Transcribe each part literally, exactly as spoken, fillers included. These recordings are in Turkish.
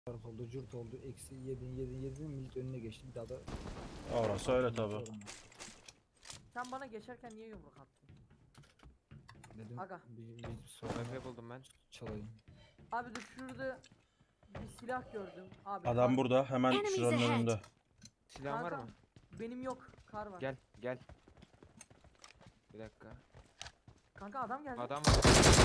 oldu, cürt oldu, eksi yedin yedin yedin millet önüne geçti bir daha da. Orası öyle tabi. Sen bana geçerken niye yumruk attın? Dedim Aga. bir, bir sonra Efe buldum ben. çalayım. Abi dur şurada bir silah gördüm. Abi Adam kar- burada hemen Enemies şuranın ahead. önünde. Silahın var Kanka, mı? benim yok. Kar var. Gel gel. Bir dakika. Kanka adam geldi. Adam var.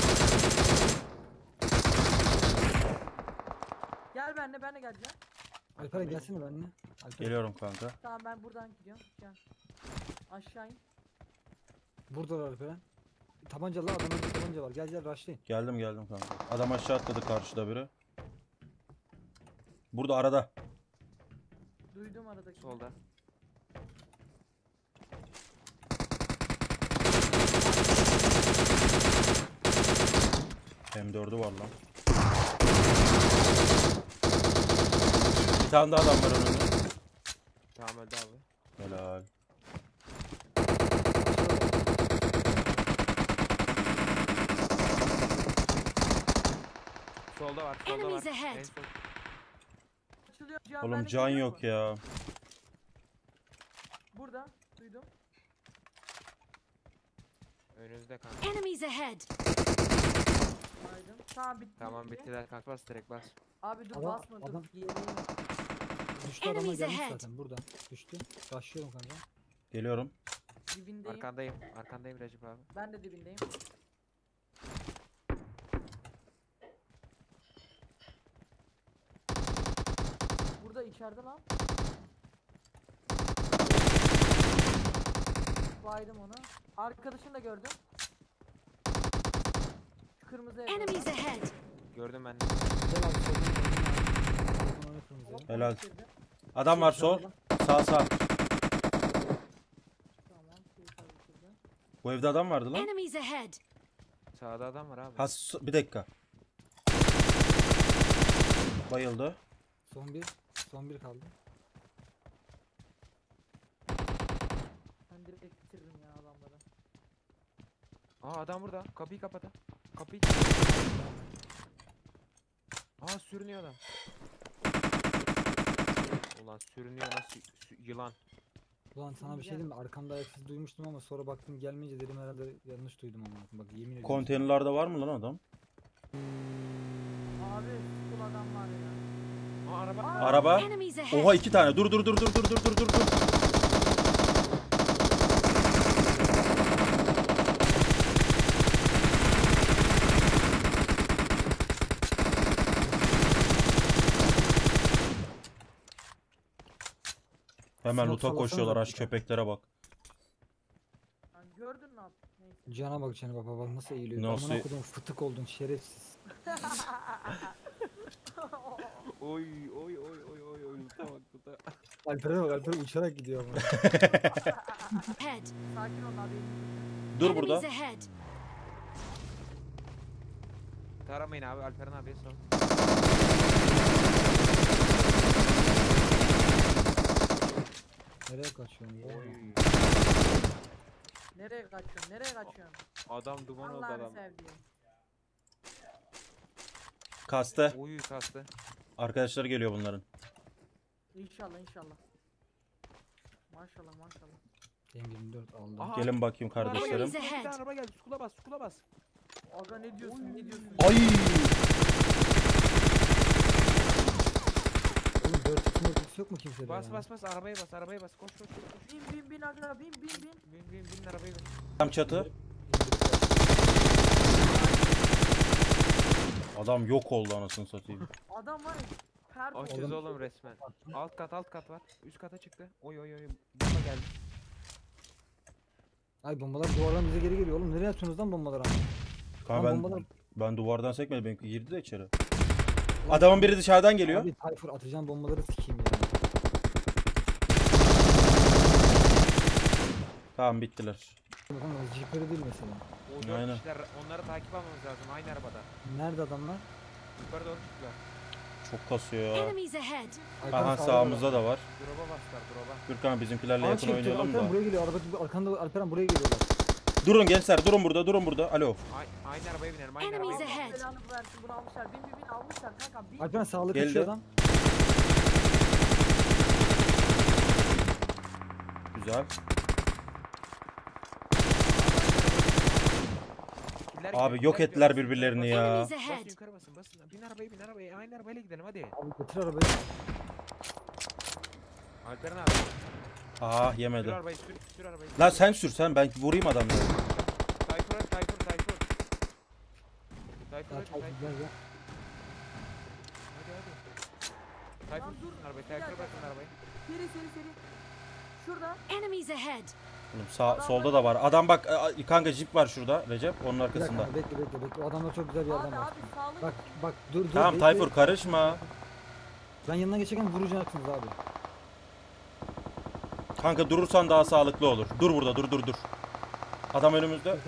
Gel benimle, ben de geleceğim. Alperen gelsene benimle. Alperen. Geliyorum kanka. Tamam ben buradan gidiyorum. Gel. Aşağı in. Buradalar Alperen. Tabancalı adamın bir tabanca var. Gel gel rushlayın. Geldim geldim kanka. Adam aşağı atladı karşıda biri. Burada arada. Duydum aradaki. Solda. M dördü var lan. Bir tane daha adam var önünde. Tamam öldü abi. Helal. Solda var, solda var. Enemies ahead. En sol. Açılıyor. Cihan, Oğlum benimle can geliyor yok mu? ya. Burada. Duydum. Önünüzde kanka. Enemies ahead. Aydım. Tamam bitti. Tamam bittiler kanka, bas direkt bas. Abi dur Adam- basma dur. adam- Yemeğim. Düştü adamlar Enemies gelmiş ahead. zaten buradan. Düştü. Rushlıyorum kanka. Geliyorum. Dibindeyim. Arkandayım. Arkandayım Recep abi. Ben de dibindeyim. Burada içeride lan. Baydım onu. Arkadaşını da gördüm. Şu kırmızı evde. Enemies ahead. Gördüm ben de. Gel abi soldan soldan abi. Soldan oyna kırmızıya. Helal. Bitirdi. Adam var sol. Sağ sağ. Tamam. şeyi tabii bitirdi. Bu evde adam vardı lan. Enemies ahead. Sağda adam var abi. Ha s- bir dakika. Bayıldı. Son bir. Son bir kaldı. Ben direkt bitiririm ya adamları. Aa adam burada. Kapıyı kapatın. Kapıyı. Aa sürünüyor adam. Ulan sürünüyor nasıl sü- yılan. Ulan sana bir şey diyeyim mi? Arkamda ayak sesi duymuştum ama sonra baktım gelmeyince dedim herhalde yanlış duydum ama. Bak yemin ediyorum. Konteynerlarda var mı lan adam? Abi kul adam var ya. Aa araba. Aa, Araba. Enemies ahead. Oha iki tane. Dur dur dur dur dur dur dur dur dur. Hemen Smoke loot'a sallasana koşuyorlar da aç bir tane. köpeklere bak. lan gördün ne yaptın? Neyse. Cana bak cana bak bak nasıl eğiliyor. Nasıl- Amına kodum fıtık oldun şerefsiz. Oy oy oy oy oy oy. Luta bak luta. Alper'e bak Alper uçarak gidiyor ama. Head. Sakin ol abi. Dur burada. Enemies ahead. Taramayın abi, Alperen abiye sor. Nereye kaçıyorsun ya? Oy. Nereye kaçıyorsun? Nereye kaçıyorsun? Adam duman oldu Allah'ını adam. sevdiğim. Kastı. Oy kastı. Arkadaşları geliyor bunların. İnşallah inşallah. Maşallah maşallah. M yirmi dört aldım. Aha. Gelin bakayım Araba geldi, kardeşlerim. Enemies bir tane ahead. araba geldi. Skula bas, skula bas. Aga ne diyorsun ne diyorsun? Ay! Oğlum dört x dört yok mu kimsede Bas ya? bas bas, arabaya bas, arabaya bas. Koş koş koş. koş. Bin bin bin aga bin bin bin. Bin bin bin arabaya bin. Tam çatı. Adam yok oldu anasını satayım. Adam var ya. Perde Açız Oğlum. oğlum resmen. Alt kat alt kat var. Üst kata çıktı. Oy oy oy. Bomba geldi. Ay bombalar duvardan bize geri geliyor oğlum. Nereye atıyorsunuz lan bombaları ama? Kanka Lan ben, bombalar- ben duvardan sekmedim. Benimki girdi de içeri. Adamın biri dışarıdan geliyor. Abi Tayfur atacağım bombaları sikeyim ya. Tamam bittiler. Bakın jeepleri değil mesela. O dört Aynen. kişiler, onları takip almamız lazım aynı arabada. Nerede adamlar? Yukarı doğru çıktılar. Çok kasıyor ya. Enemies ahead. Alper Aha sağda sağımızda da var. Drop'a bastılar drop'a. Gürkan bizimkilerle Aa, yakın çekti. oynayalım Alperen da. buraya geliyor. Araba arkanda Alperen buraya geliyorlar. Durun gençler, durun burada, durun burada. Alo. Ay- Aynı arabaya binelim. Aynı Enemies arabaya binelim. ahead. Belanı versin bunu almışlar. Bin bin bin almışlar kankam. Bin. Alperen sağlık Geldi. kaçıyor adam. Güzel. Killer Abi gidiyor, yok killer ettiler gidiyor. birbirlerini ya. Enemies Basın ahead. yukarı basın basın. Bin arabaya bin arabaya. Aynı arabayla gidelim hadi. Abi getir arabayı. Alperen abi. Ah Sür yemedi. arabayı sür. Sür arabayı. Lan sen sür sen, ben vurayım adamları. Tayfur at Tayfur Tayfur. Tayfur Gel, at gel, Tayfur. gel, gel. Hadi hadi. Tayfur Lan dur, sürün arabayı. bir Tayfur dakika. bırakın arabayı. Seri seri seri. Şurada. Enemies ahead. Oğlum sağ, solda da var. Adam bak e, kanka jip var şurada Recep, onun Bir dakika arkasında. abi, bekle bekle bekle. O adamlar çok güzel bir yerden Abi var. abi sağlık. Bak bak dur dur. Tamam bekle. Tayfur karışma. Ben yanına geçerken vuracaksınız abi. Kanka durursan daha sağlıklı olur. Dur burada, dur dur dur. Adam önümüzde.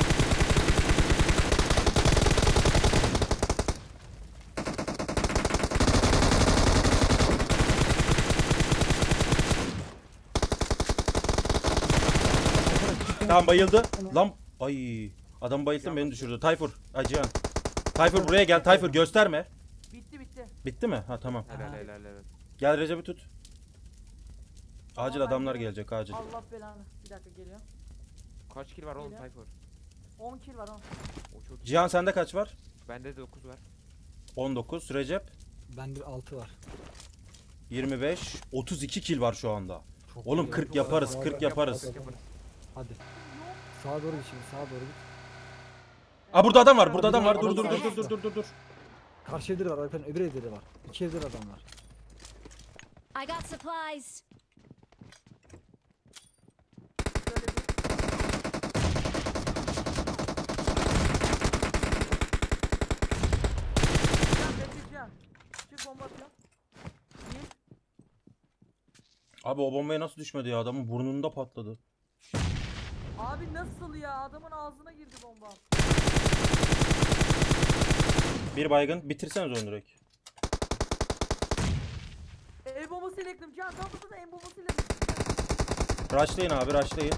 Tamam bayıldı. Lan ay adam bayılttın beni düşürdü. Tayfur, Acıyan. Tayfur buraya gel. Tayfur gösterme. Bitti bitti. Bitti mi? Ha tamam. Helal Aha. helal helal. Gel Recep'i tut. Acil Tamam, ben adamlar gidiyorum. gelecek acil. Allah belanı. Bir dakika geliyor. Kaç kill var oğlum Geliyor. Tayfur? on kill var on. O çok. Cihan sende kaç var? Bende de dokuz var. on dokuz. Recep Bende altı var. yirmi beş. otuz iki kill var şu anda. Çok Oğlum iyi. kırk yaparız, Abi, kırk abi, yaparız. abi, abi. Hadi. Sağa doğru git şimdi, sağa doğru git. Aa burada adam var, burada adam var. Dur dur dur dur dur dur dur dur. Karşı evleri var Alperen, öbür evleri var. İki evleri adam var. I got supplies. Şöyle bir. Can bekleyeceğim. Çık bomba atıyorum. Bir. Abi o bombaya nasıl düşmedi ya? Adamın burnunda patladı. Abi nasıl ya? Adamın ağzına girdi bomba. Bir baygın, bitirseniz onu direkt. E, el bombasıyla ekledim. Can tam burada da el bombasıyla ekledim. Rushlayın abi, rushlayın.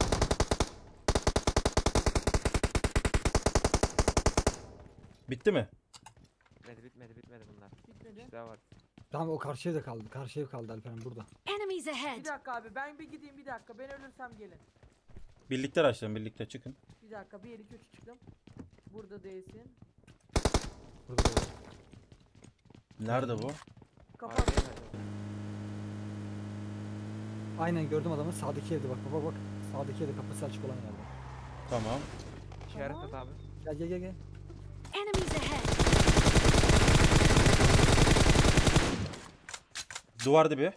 Bitti mi? Bitmedi bitmedi bitmedi bunlar. Bitmedi. Bir daha var. Tamam o karşı evde kaldı. Karşı ev kaldı Alperen burada. Enemies Bir ahead. dakika abi ben bir gideyim bir dakika. Ben ölürsem gelin. Birlikte rushlayın, birlikte çıkın. Bir dakika bir iki üç çıktım. Burada değilsin. Burada da var. Nerede bu? Kapat. Arkaya ver. Aynen gördüm adamı. Sağdaki evde bak baba bak. Sağdaki evde kapısı açık olan yerde. Tamam. İşaret at abi. Gel gel gel gel. Enemies ahead. Duvar dibi.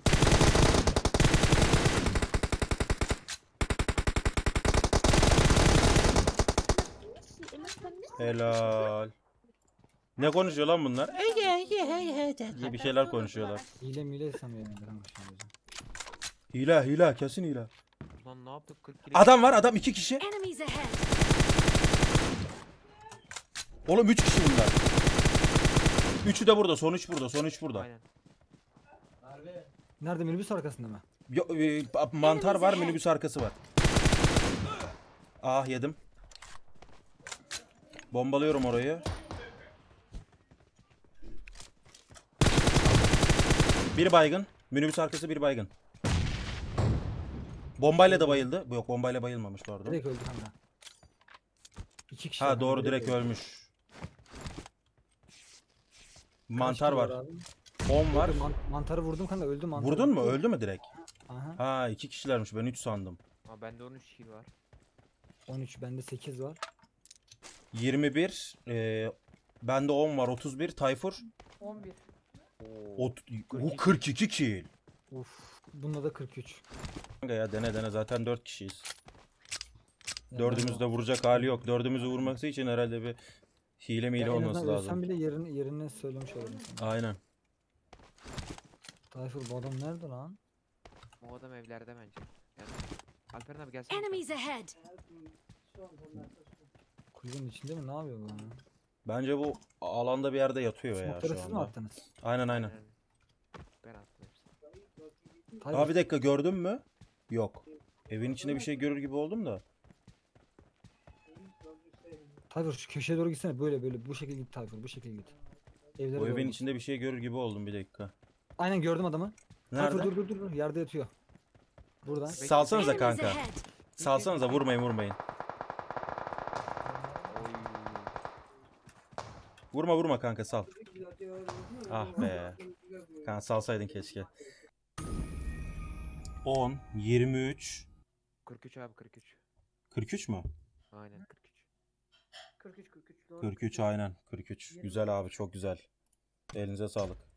Helal. Ne konuşuyor lan bunlar? diye bir şeyler konuşuyorlar. Hile mile sanıyorum ben kanka şimdi. Hile hile kesin hile. Lan ne yaptık kırk kill. Adam var, adam iki kişi. Enemies ahead. Oğlum üç kişi bunlar. Üçü de burada, son üç burada, son üç burada. Aynen. Nerede, minibüs arkasında mı? Yo, e, mantar var, minibüs arkası var. Ah yedim. Bombalıyorum orayı. Bir baygın. Minibüs arkası bir baygın. Bombayla da bayıldı. Yok bombayla bayılmamış pardon. Direkt öldü kanka. İki kişi. Ha var, doğru direkt öldü. ölmüş. Kaç Mantar kişi var. abi? on var. Öldü, man- mantarı vurdum kanka, öldü mantar. Vurdun mu? Öldü mü direkt? Aha. Ha iki kişilermiş, ben üç sandım. Aa bende on üç kill var. on üç, bende sekiz var. yirmi bir. E, bende on var, otuz bir. Tayfur. on bir. Oo. Ot o kırk iki kill. Uf. Bunda da kırk üç. Kanka ya dene dene zaten dört kişiyiz. Ya Dördümüz ben- de vuracak hali yok. Dördümüzü vurması için herhalde bir hile mile Ya en olması azından ölsem lazım. bile yerini, yerini söylemiş olurum sana. Aynen. Tayfur bu adam nerede lan? O adam evlerde bence. Yani. Alperen abi gelsene. Enemies ahead. Kulübenin içinde mi? Ne yapıyor bu ya? Bence bu alanda bir yerde yatıyor ya Smoke'ları şu siz mi anda. attınız? Aynen aynen. Ben attım hepsini. Tayfur, Abi bir dakika gördün mü? Yok. Evin içinde bir şey görür gibi oldum da. Tayfur şu köşeye doğru gitsene, böyle böyle bu şekilde git Tayfur, bu şekilde git. Evlere O doğru evin git. içinde bir şey görür gibi oldum, bir dakika. Aynen gördüm adamı. Nerede? Tayfur dur dur dur dur, yerde yatıyor. Buradan. Salsanıza Enemies kanka. ahead. Salsanıza, vurmayın vurmayın. Oy. Vurma vurma kanka, sal. Ah be. Kanka salsaydın keşke. on, yirmi üç, kırk üç abi kırk üç. kırk üç mü? Aynen kırk üç. kırk üç kırk üç doğru. kırk üç aynen, kırk üç. Güzel abi, çok güzel. Elinize sağlık.